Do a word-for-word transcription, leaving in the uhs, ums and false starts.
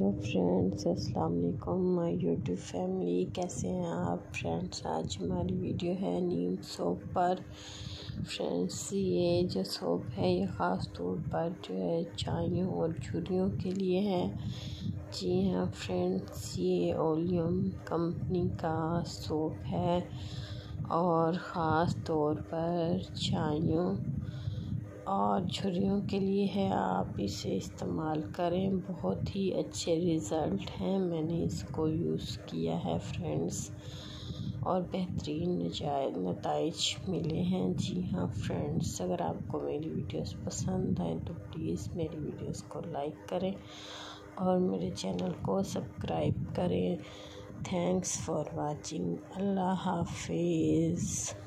Hello friends, अस्सलाम वालेकुम my YouTube family. कैसे हैं आप फ्रेंड्स? आज हमारी वीडियो है नीम सोप पर। फ्रेंड्स, ये जो सोप है ये ख़ास तौर पर जो है चाइयों और झुर्रियों के लिए है। जी हाँ फ्रेंड्स, ये ओलियम कंपनी का सोप है और ख़ास तौर पर चाइयों और झुर्रियों के लिए है। आप इसे इस्तेमाल करें, बहुत ही अच्छे रिज़ल्ट हैं। मैंने इसको यूज़ किया है फ्रेंड्स और बेहतरीन नताइज मिले हैं। जी हाँ फ्रेंड्स, अगर आपको मेरी वीडियोस पसंद आए तो प्लीज़ मेरी वीडियोस को लाइक करें और मेरे चैनल को सब्सक्राइब करें। Thanks for watching. अल्लाह हाफिज़।